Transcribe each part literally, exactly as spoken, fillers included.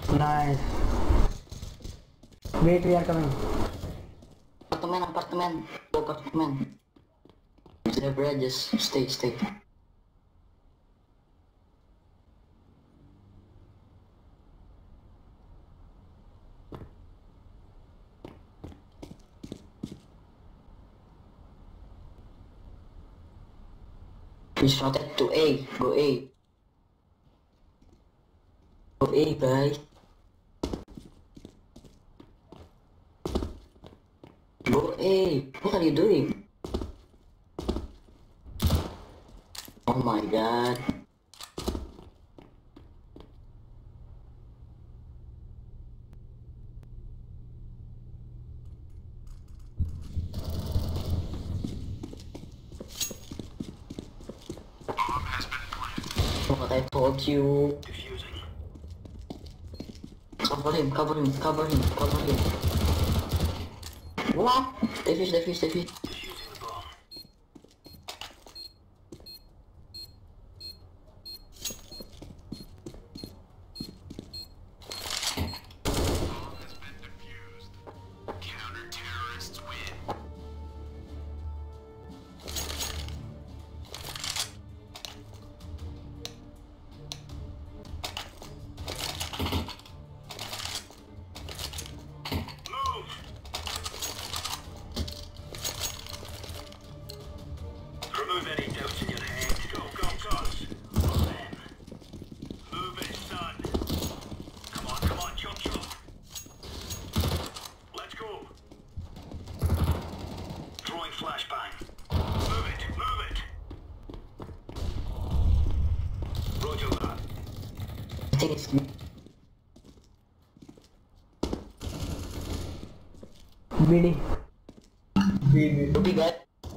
Nice. Wait, we are coming. Apartemen, apartemen, apartemen. Zebra, just stay, stay. He's rotate to A, go A. Go A, guys. Go A, what are you doing? Oh my god. What I told you. Diffusing. Cover him, cover him, cover him, cover him. What? Defuse, defuse, defuse. Diffusing the bomb. Bomb has been defused. Counter-terrorists win. Remove any doubts in your head. Go, go, guns. Well then. Move it, son. Come on, come on, chop, chop. Let's go. Throwing flashbang. Move it, move it. Roger that. I think it's B D. B D guy.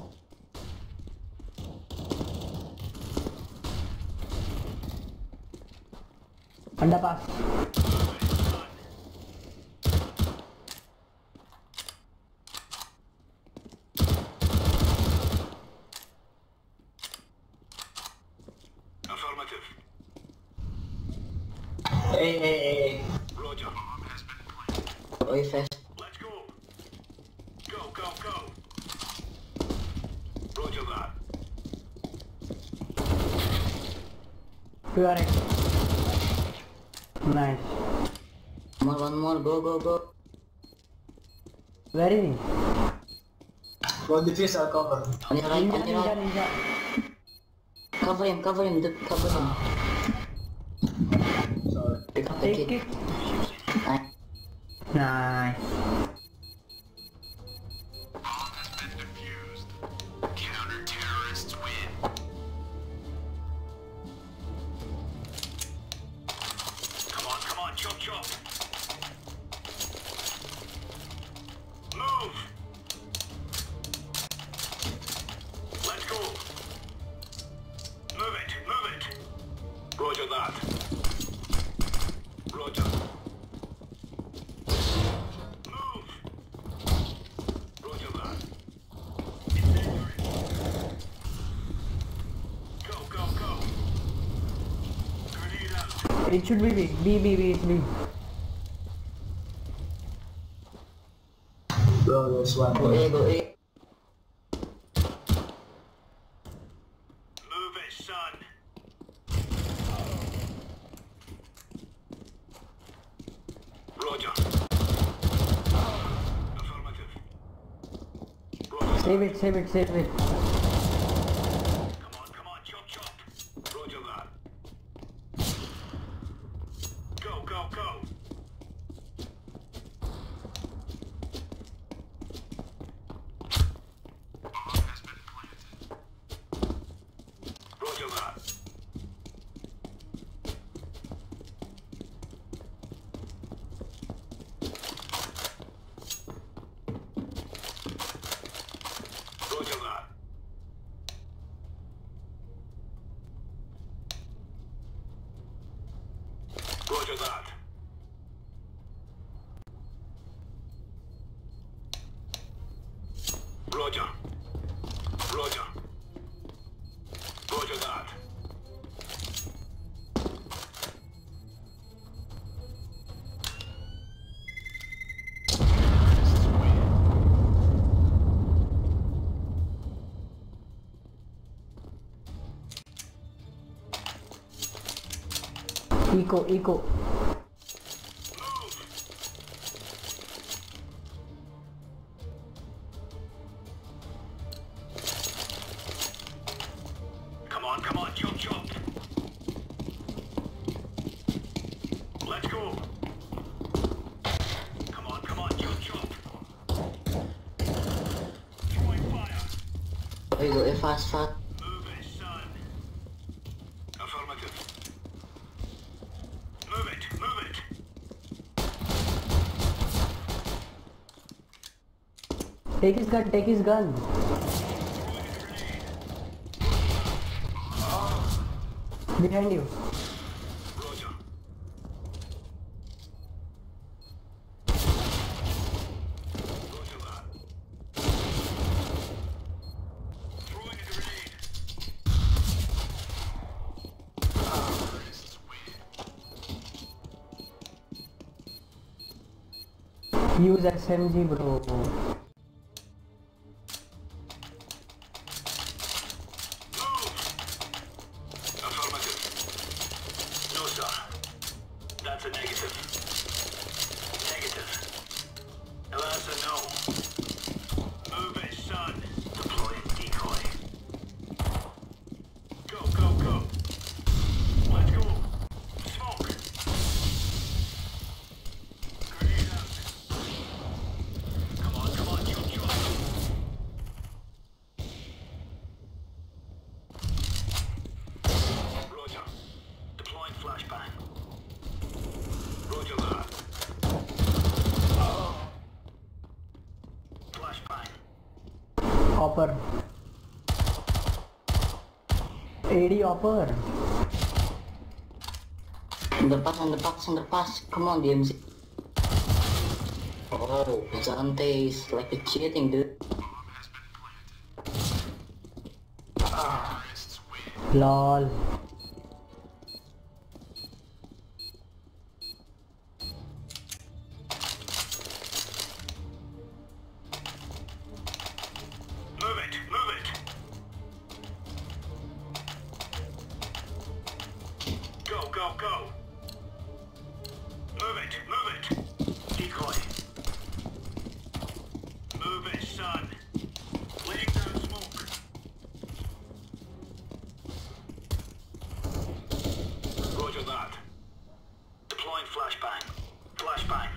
Underpass. Affirmative. Hey, hey, hey. Roger. Bomb has been planted. Oi, fast. Let's go. Go, go, go. Roger that. You are it. Nice. One more, one more, go, go, go. Where is he? Go defuse or cover. On your right, Ninja, on your ninja, right. ninja. Cover him, cover him, dude, cover him. Sorry. Pick up the Take kid. it. Nice. Nice. Bomb has been defused. Counter-terrorists win. Come on, come on, chop, chop. Move. Let's go. Move it, move it. Roger that. Roger. Move. Roger that. Incendiary. Go, go, go. Grenade out. It should be B. B, B, B, B. Bro, there's one. Go A, go A. Move it, son. Roger. Affirmative. Roger. Save it, save it, save it. Come on, come on, chop, chop. Roger that. Go, go, go. Bomb has been planted. Roger that. Roger that. Eco, eco. Come on, come on, jump, jump. Let's go. Come on, come on, jump, jump. Throwing fire. There you go, eh, fast, fast. Move it, son. Affirmative. Move it, move it. Take his gun, take his gun. Behind you. Roger. Roger that. Throwing a grenade. Use S M G, bro. Affirmative. No, sir. That's a negative. Negative. Now that's a no. Move it, son. Deploying decoy. Go, go, go. Let's go. Smoke. Grenade out. Come on, come on, jump, jump. Roger. Deploying flashbang. Roger that. Flashbang. Hopper. A D hopper. Underpass, underpass, underpass. Come on, D M Z. Oh, Zante's like a cheating, dude. Lol. Move it, move it. Go, go, go. Move it, move it. Decoy. Move it, son. Laying down smoke. Roger that. Deploying flashbang. Flashbang.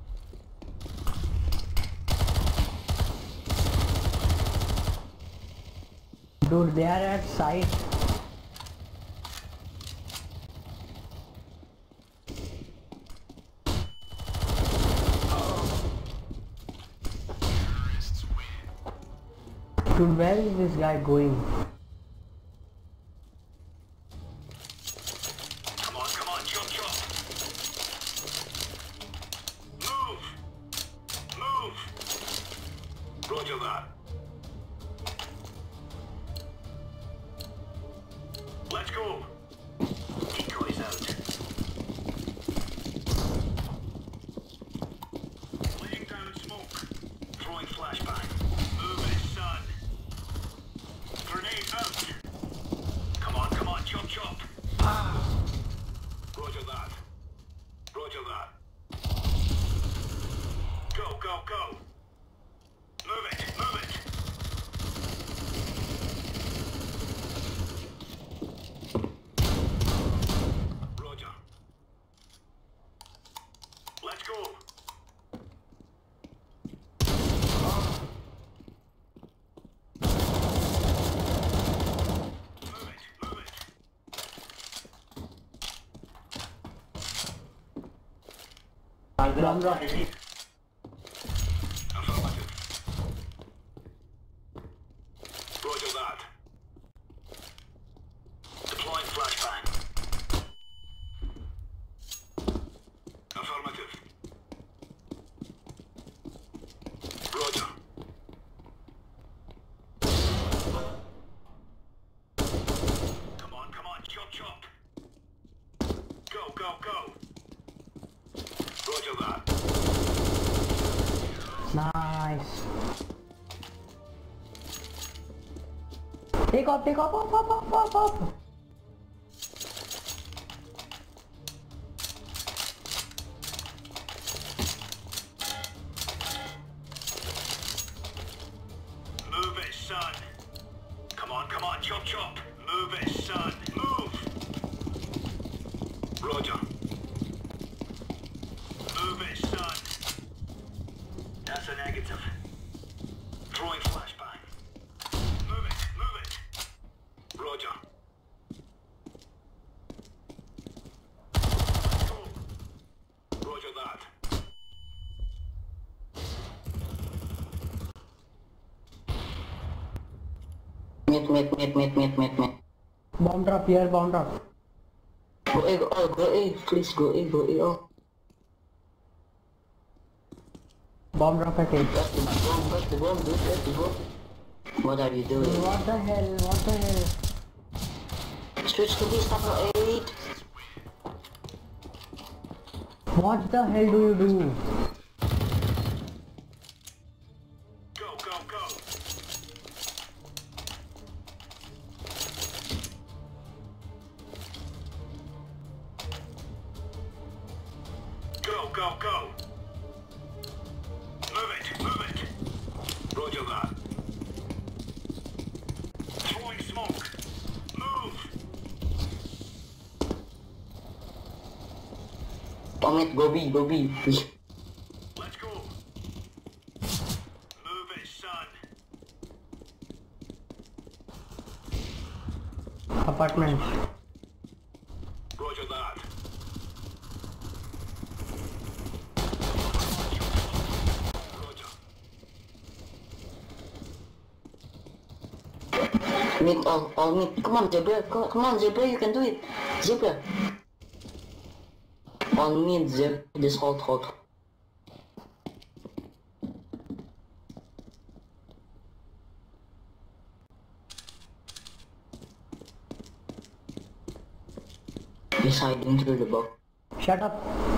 Dude, they are at site. Dude, where is this guy going? Come on, come on, jump, jump. Move. Move. Roger that. Let's go. Decoys out. Laying down smoke. Throwing flashbang. Move it, son. Grenade out. Come on, come on, jump, jump. Roger that. Roger that. Go, go, go. Move it, move it. Roger. Let's go. Move it, move it. Drum rock. Affirmative. Roger that. Deploying flashbang. Affirmative. Roger. Come on, come on, chop, chop. Go, go, go. Roger that. Nice. Take off, take off, off, off, off, off, off. Mid, mid, mid, mid, mid, mid, mid. Bomb drop here, bomb drop. Go A, go A, go A, please go A, go A, oh. Bomb drop at eight. Got the bomb, got the bomb, dude, got the bomb. What are you doing? What the hell, what the hell? Switch to this number eight. What the hell do you do? Go, go, go. Go, go, go. Move it, move it. Roger that. Throwing smoke. Move. Oh, mid, go B, go B. Let's go. Move it, son. Apartment. Roger that. Roger. Mid, all, all mid. Come on, Zebra, come, come on, Zebra, you can do it. Zebra. All mid, Zebra, this hold, hold. He's hiding through the box. Shut up.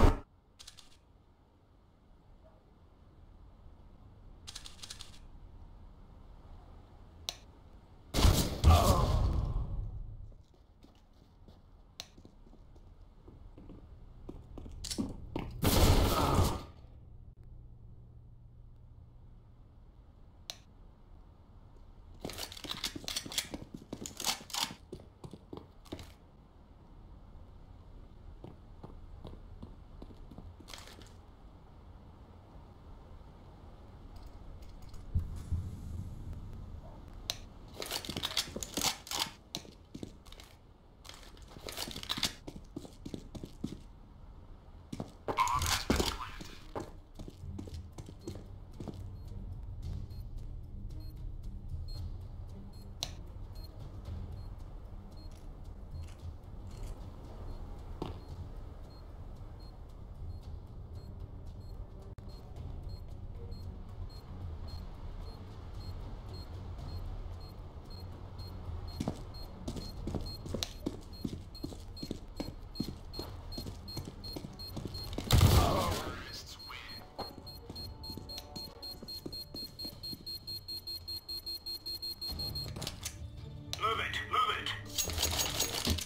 Move it, move it.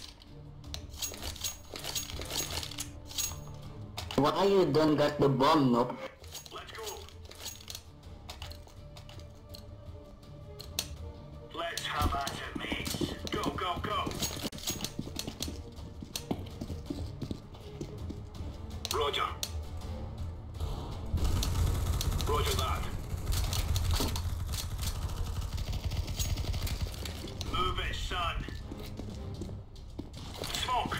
Why you don't got the bomb, no? Let's go. Let's have at it, mates. Go, go, go. Roger. Roger that. Move it, son. Smoke.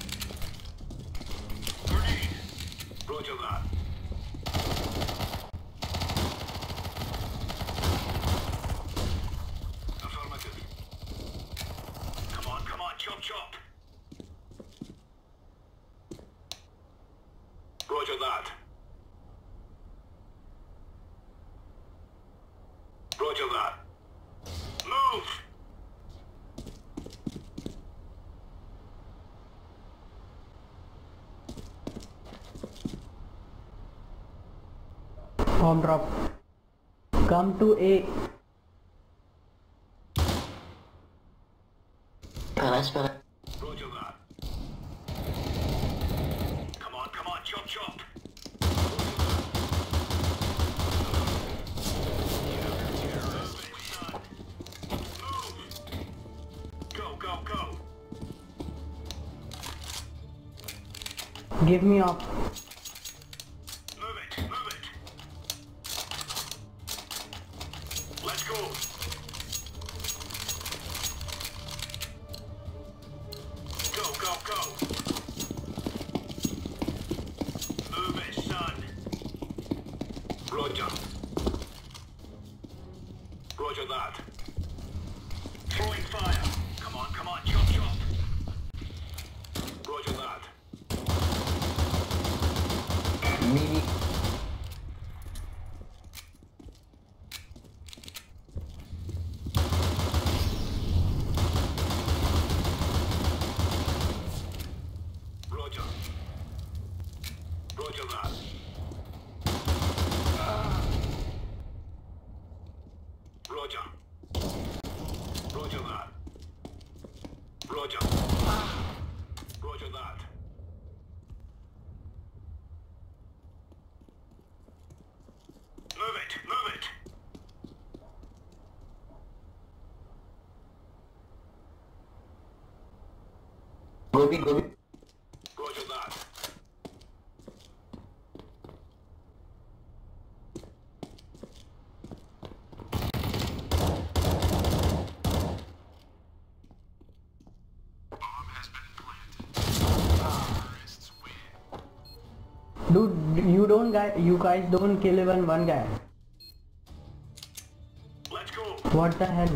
Grenade. Roger that. Affirmative. Come on, come on, chop, chop. Roger that. Roger that. Move! Bomb drop. Come to A. Paras, paras. Roger that. Come on, come on, chop, chop. Go, go, go. Give me up. Move it, move it. Let's go. Go, go, go. Move it, son. Roger. Roger that. Throwing Maybe. Roger. Roger that. Roger. Roger that. Roger. Roger that. Move it, move it. Gobi, Gobi. Roger that. Dude, you don't guy, you guys don't kill even one guy. Let's go. What the hell?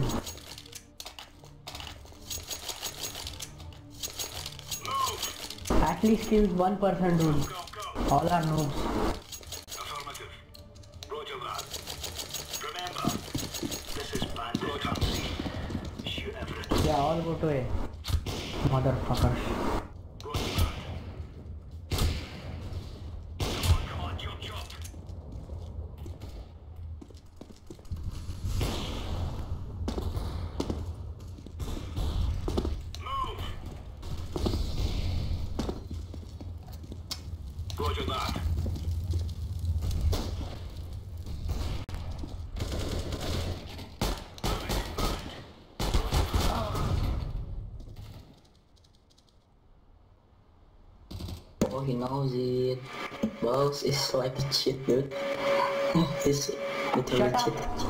Move. At least kills one person, dude. Go, go. All are noobs. Affirmative. Roger that. Remember, this is bad. Roger. Shoot everything. Yeah, all go to A. Motherfuckers. Roger that. Come on, come on, jump, jump. Move. Roger that. Oh, he knows it. Boss is like a cheat, dude. He's literally Shut up. cheat.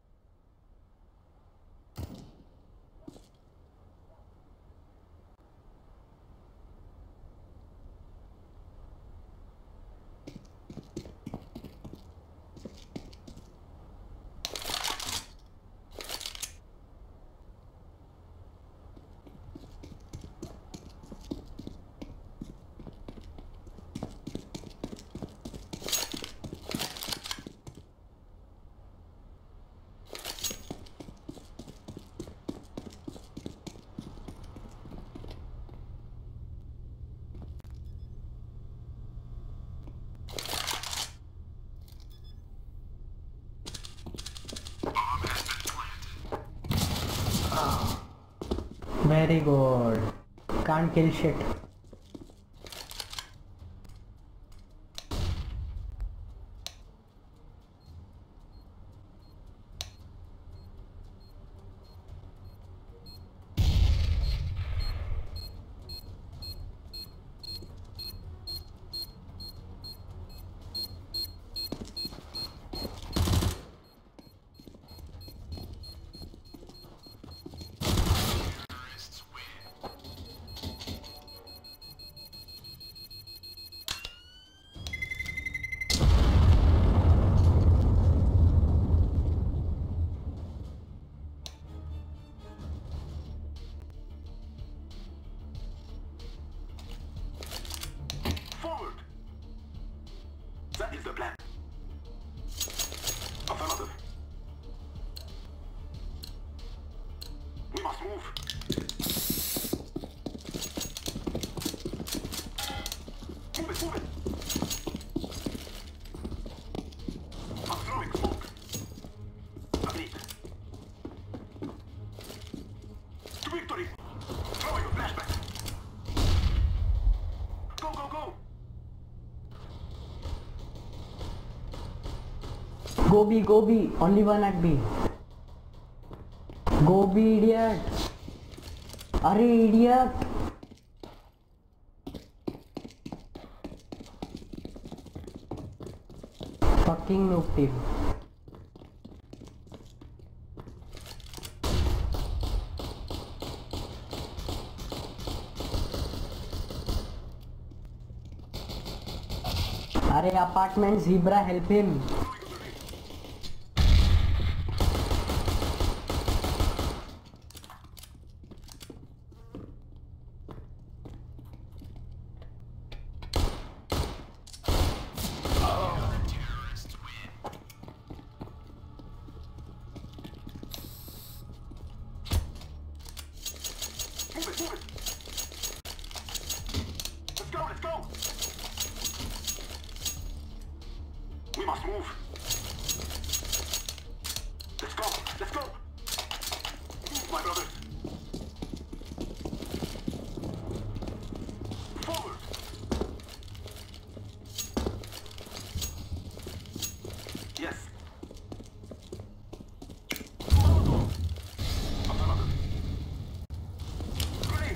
Very good. Can't kill shit. Forward. That is the plan. Affirmative. We must move. Move it, move it. I'm throwing smoke. Agreed. To victory. Throwing a flashback. Go, go, go. Go B, go B. Only one at B. Go B, idiot. Arey, idiot. Fucking noob team. Arey, apartment zebra, help him. must move. Let's go. Let's go. Move, my brothers. Forward. Yes. Molotov. Affirmative. Grenade.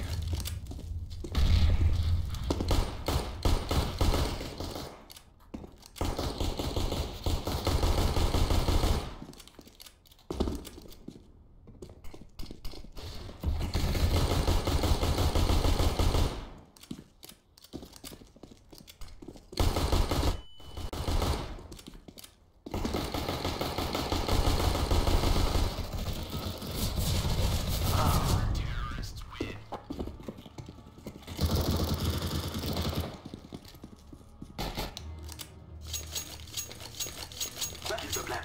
That is the plan.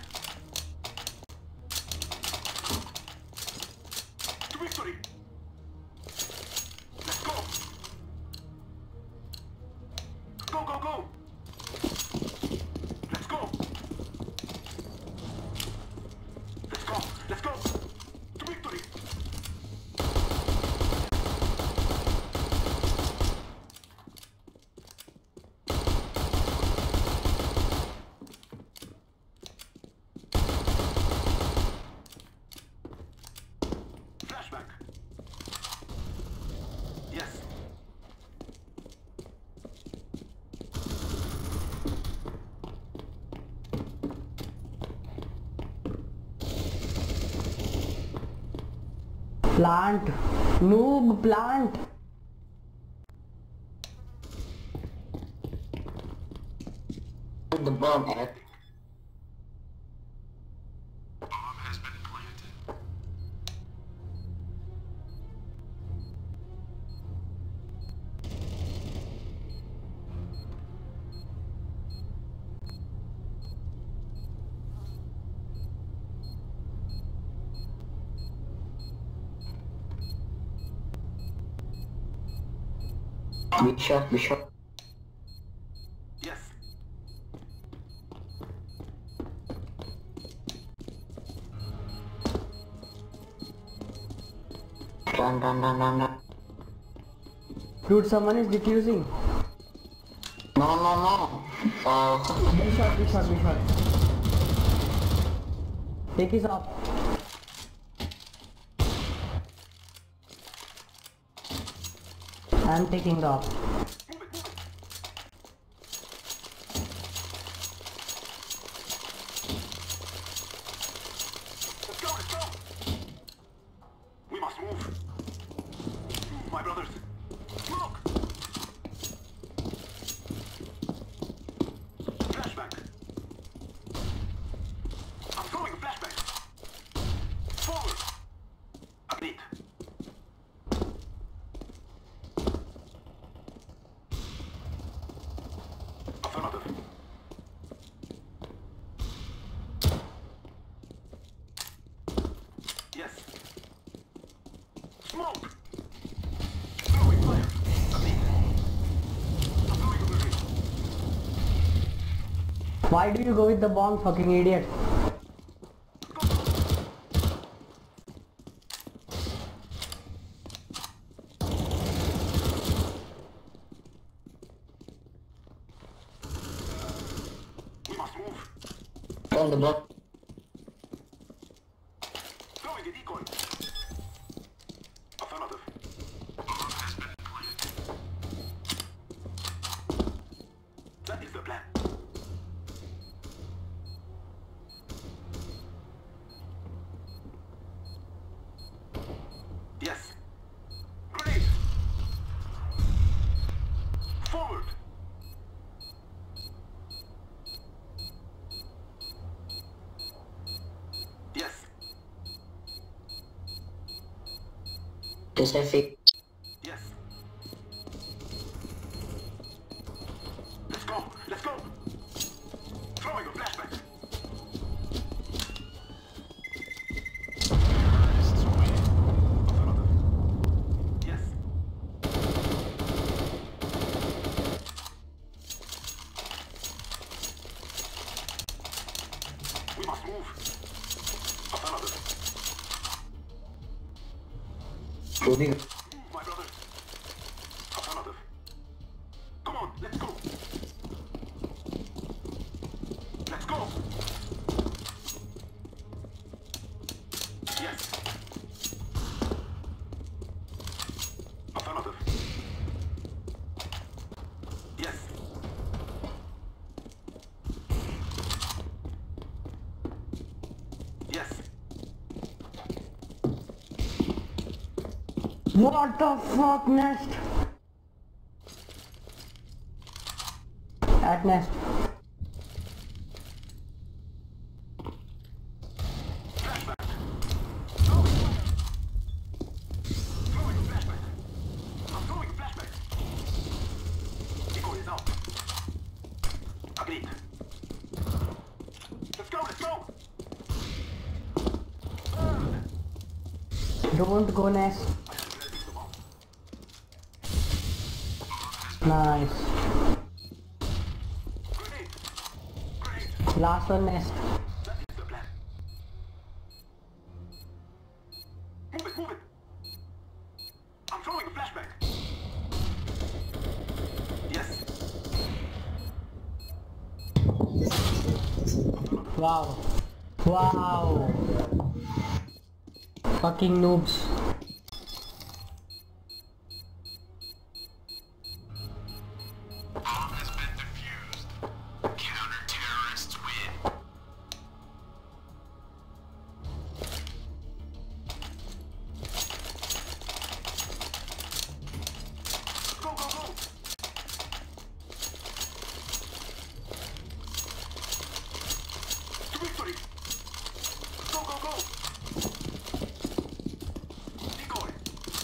To victory! Let's go! Go, go, go! Let's go! Let's go! Let's go! To victory! Flashback. Yes. Plant. Noob plant. The bomb at. Bomb has been planted. Be shot, be shot. Yes. Run, run, run, run, run. Dude, someone is defusing. No, no, no. Uh, Be shot, be shot, be shot. Take his off. I'm taking the off. Move it, move it. Let's go, let's go. We must move. Move, my brothers. Look. Flashback. I'm throwing a flashback. Forward. Agreed. Affirmative. Yes. Smoke! Throwing fire! Agreed. I'm throwing a grenade. Why do you go with the bomb, fucking idiot? We must move. on the block. Throwing a decoy. Affirmative. Bomb has been planted. That is the plan. Yes. Grenade. Forward. Yes. Pacific. Yes. Let's go. Let's go. Throwing a flashback. Affirmative. Yes. Go big. My brother. Affirmative. Come on, let's go. Let's go. Yes. Affirmative. Yes. Yes. What the fuck, Nest? At Nest. Flashback. Throwing a flashback. I'm throwing a flashback. Decoy is out. Agreed. Let's go, let's go. Don't go, Nest. Nice. Grenade. Grenade. Last one, Nest. That is the plan. Move it, move it. I'm throwing a flashback. Yes. Wow. Wow. Fucking noobs. Bomb has been defused. Counter-terrorists win. Go, go, go! To victory! Go, go, go! Decoy!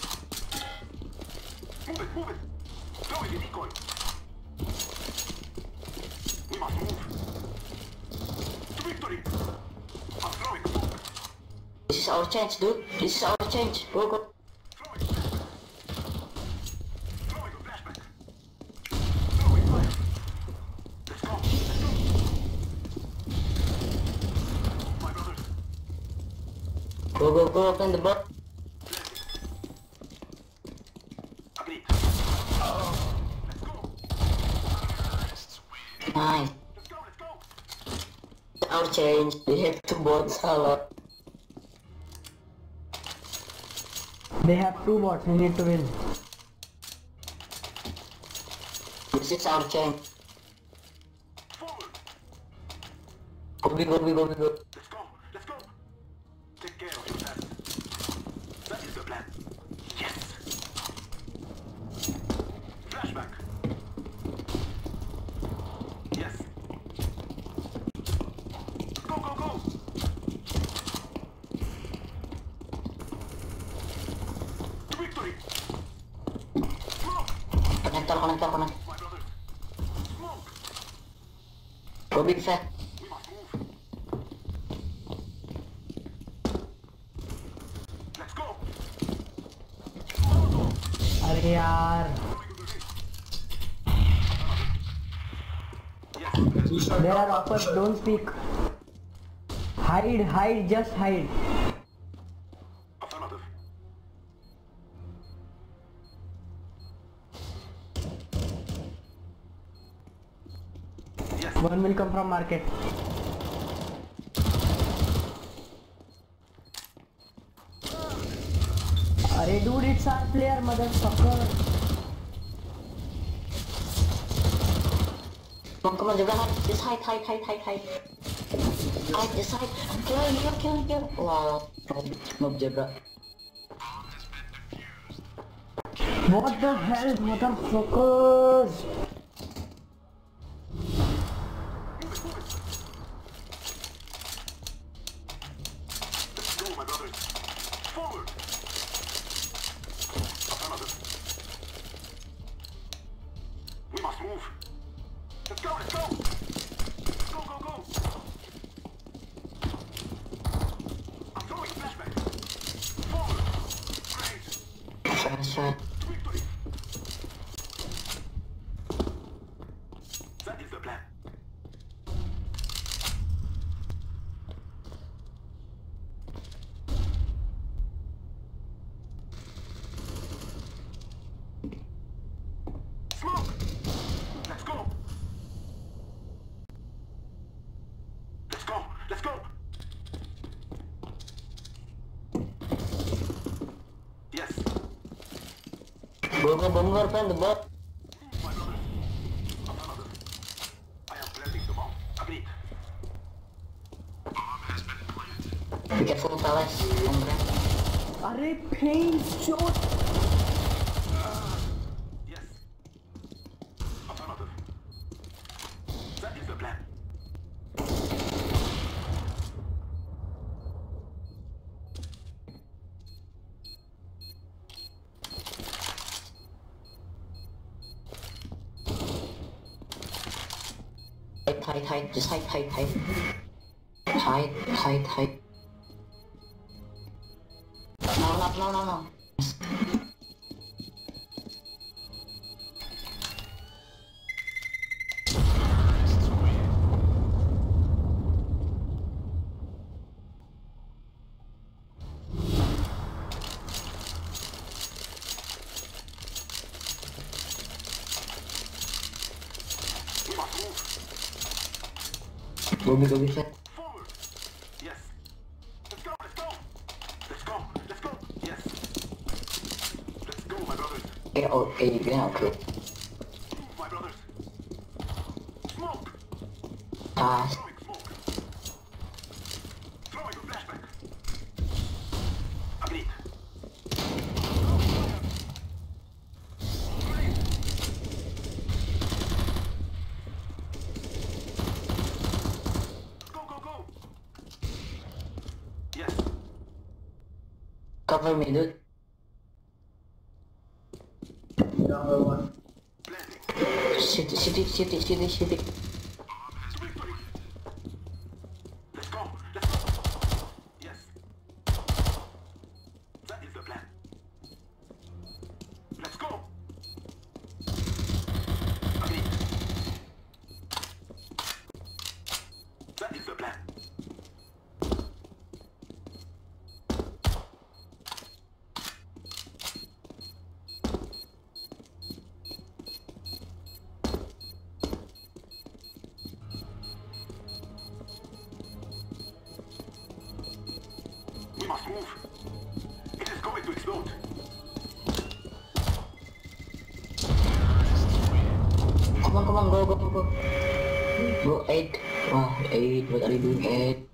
Move it, move it! Throwing a decoy! We must move! To victory! I'm throwing a smoke! This is our chance, dude. This is our chance. Go, go. Throwing a flashback! Throwing a flashback! Throwing fire! Let's go! Let's go! My brothers! Go, go, go. Open the box. Agreed! Let's go! Terrorists win! Nice. Let's go, let's go! Our change. We have two bots. Hello. They have two bots. We need to win. This is our chance. Forward! Go, big, go, big, go, big, go. Let's go! Let's go! Take care of yourself. That is the plan. Yes! Flashback! Yes! Go, go, go! To victory! Smoke! Connector, connector, connector. My brothers! Smoke! Go, big, fat. We must move! Let's go! अरे यार. Yes! There are uppers. Don't speak. Hide, hide, just hide. Affirmative. Yes! One will come from market. Arey dude, it's our player, motherfucker. Come on, come on, Jabra. Just hide, hide, hide, hide, hide. Hide, just hide. Kill him, kill him, kill him, kill him. Wow. Noob, Jabra. What the hell, motherfuckers? Let's go, my brothers! Forward! Affirmative. We must move! Let's go, let's go! Go, go, go! I'm throwing a flashback! Forward! Great! Fast, fast. To victory! That is the plan. go bomber, friend, the bomb. My brothers. Affirmative. I am planting the bomb. Agreed. Bomb has been planted. Be careful, Palace. On ground. अरे फेंक चोट Yes. Affirmative. That is the plan. Tight, tight, tight. Just tight, tight, tight. Tight, tight, tight. No, no, no, no, no. We must move. Go, go, go, set. Forward. Yes. Let's go, let's go. Let's go, let's go. Yes. Let's go, my brothers. Get out, okay, get out, okay. Move, my brothers. Smoke. Pass. Throwing smoke. Throwing a flashback. Agreed. Go, go, go. Yes. Cover me, dude. Number one. Planting. Shoot it, shoot it, shoot it, shoot it, shoot it. Victory. Let's go. Let's go. Yes. That is the plan. Let's go. Agreed. That is the plan. We must move. It is going to explode. Come on, come on, go, go, go, go. Go, eight. Oh, eight, what are you doing, eight?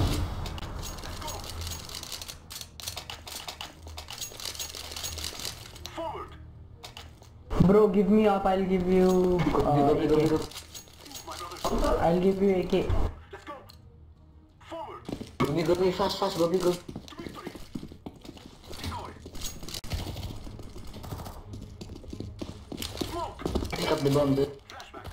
Forward. bro give me up I'll give you Go, uh, go, go, go, A K. go. My brothers. I'll give you A K. Let's go. Forward. Go, go, go, fast, fast, go, go, go. To victory. Decoy. Smoke. Pick up the bomb, dude. Flashback.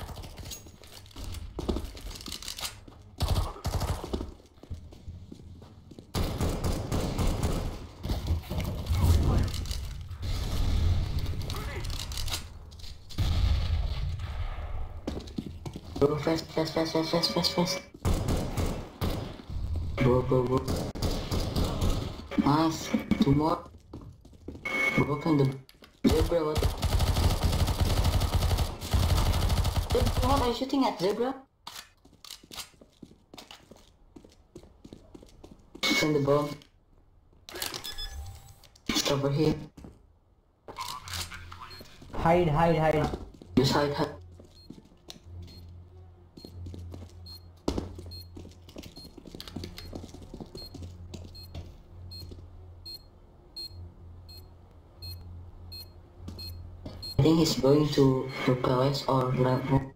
Go, fast, fast, fast, fast, fast, fast, fast. Go, go, go. Nice. Two more. Go from the zebra, what? Dude, what are you shooting at, zebra? Send the bomb. It's over here. Hide, hide, hide. Just hide, hide. I think he's going to Palace or Lamp.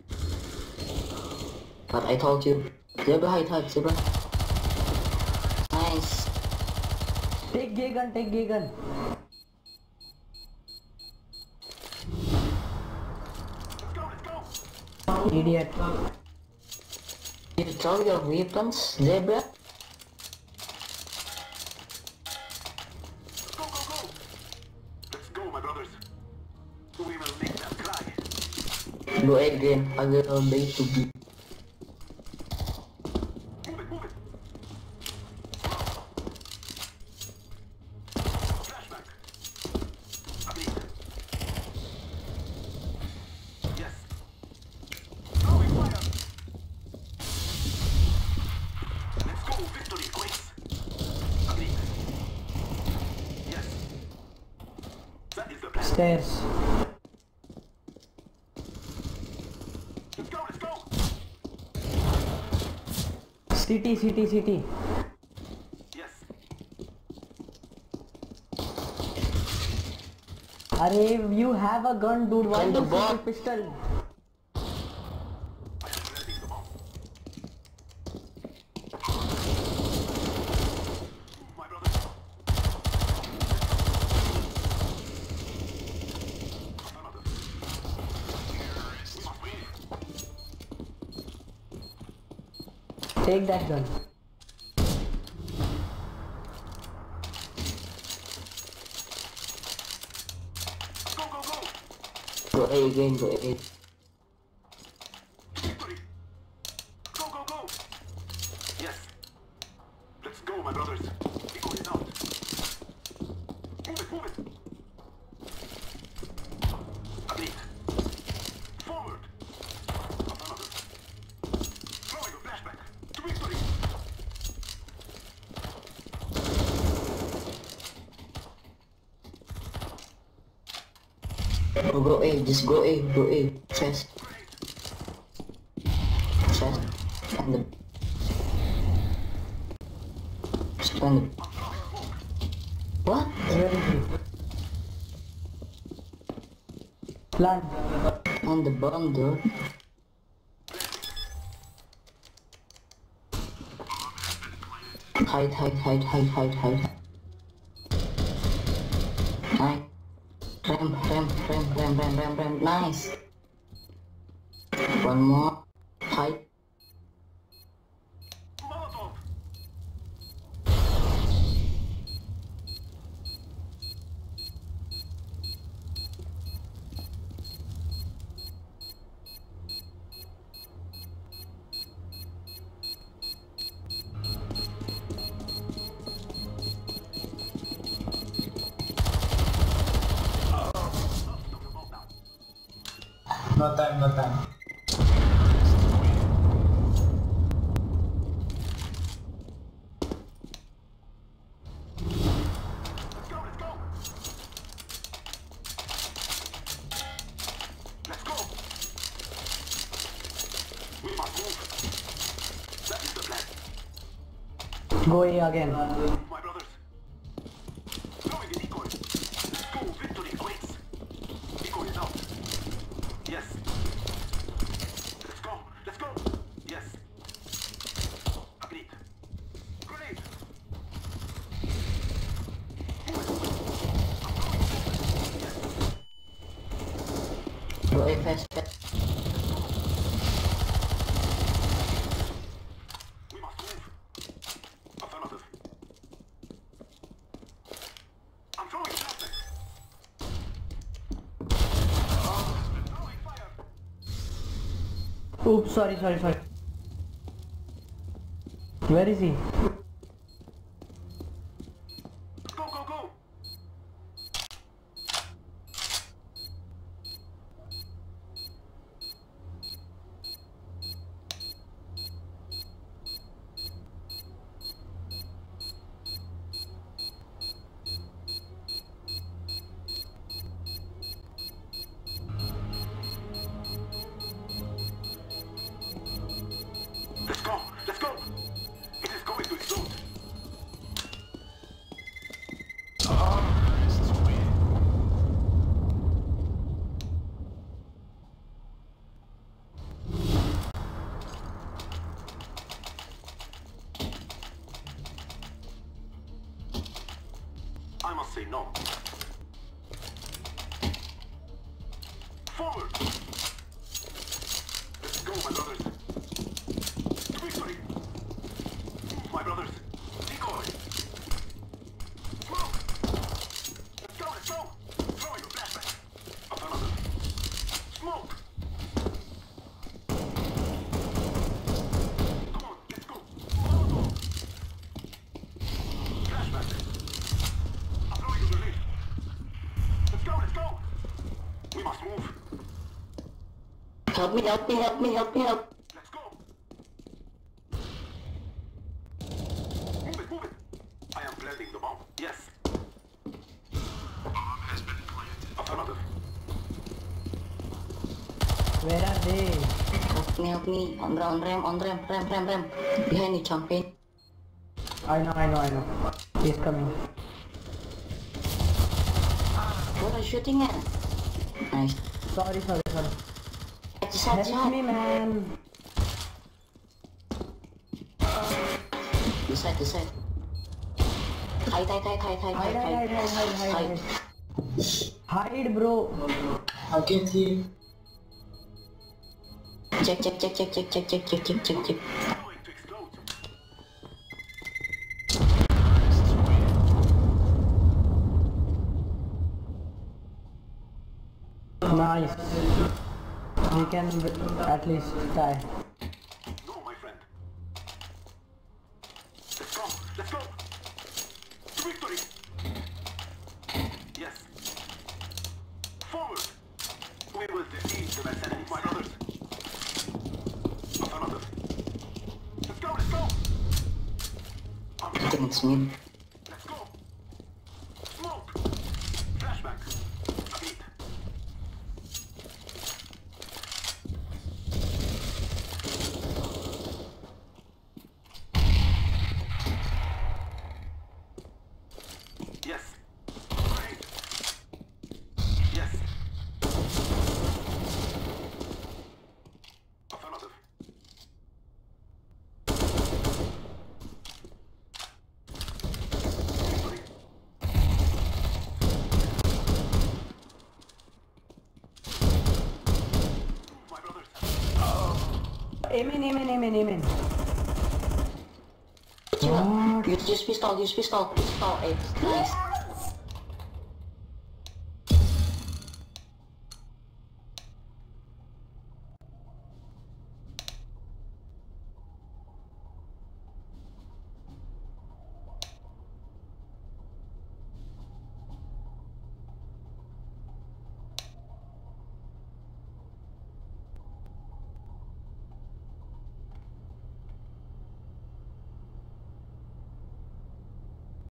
But I told you. Zebra, hide, hide, zebra. Nice. Take gay gun, take gay gun. Let's go, let's go. Idiot. You throw your weapons, zebra? Go, go, go. Let's go, my brothers. We will make them cry. Go again, I will bait to be. Move it, move it. Flashback. Agreed. Yes. Throwing fire. Let's go, victory, quiz. Agreed. Yes. That is the plan. Stairs. Let's go, let's go. City, city, city. Yes. Arey, you have a gun, dude. Why And do the you bot. shoot a pistol? I am planting the bomb. My brother. Another. We must win. Take that gun. Go, go, go. Go A again, go A. Victory. Go, go, go. Yes. Let's go, my brothers. We go it out. Move it, move it. Agreed. Forward. Another. Throwing a flashback. To victory. Go, go A, just go A, go A. Chest. Chest. And the... Stand. What? Where is he? Plant. On the bomb, dude. Hide, hide, hide, hide, hide, hide. Hide. Ram, ram, ram, ram, ram, ram, ram. Nice. One more. Hide. Molotov. No time, no time. Let's go, let's go. Let's go. We must move. That is the plan. Go A again. My brothers. Throwing a decoy. Let's go, victory awaits. Decoy is out. Yes. Let's go, let's go. Yes. Agreed. Grenade. Go A fast, fast. We must move. Affirmative. I'm throwing a flashback. Throwing fire. Oops, sorry, sorry, sorry. Where is he? Go, go, go. Let's go, let's go. It is going to explode. I must say no. Forward! Let's go, my brothers. To victory! My brothers, decoy! Smoke! Let's go, let's go! Throwing a flashback. Affirmative. Smoke! Come on, let's go! Molotov! Flashback. I'm throwing a grenade. Let's go, let's go! We must move. Help me, help me, help me, help me, help. Let's go! Move it, move it! I am planting the bomb. Yes. Bomb has been planted. Affirmative. Where are they? Help me, help me. On, on ramp, on ramp, ramp, ramp, ramp. Behind you, champion. I know, I know, I know. He's coming. What are you shooting at? Nice. Sorry, sorry, sorry. At the side, Help me, side. man. This side, this side. Hide, hide, hide, hide, hide, Hide, hide, hide, hide, hide, hide, hide. Hide, bro. I can see. Check, check, check, check, check, check, check, check, check, check, check. Going to explode. Nice. We can at least die. No, my friend. Let's go. Let's go. To victory. Yes. Forward. We will defeat the mercenaries, my brothers. Affirmative. Let's go. Let's go. I think it's mid. Let's go. Smoke. Flashback. Agreed. Yes. Great. Yes. Affirmative. Victory. My brothers. Amen, amen, amen, amen. Chill out. Use, use pistol, use pistol, pistol. It's nice.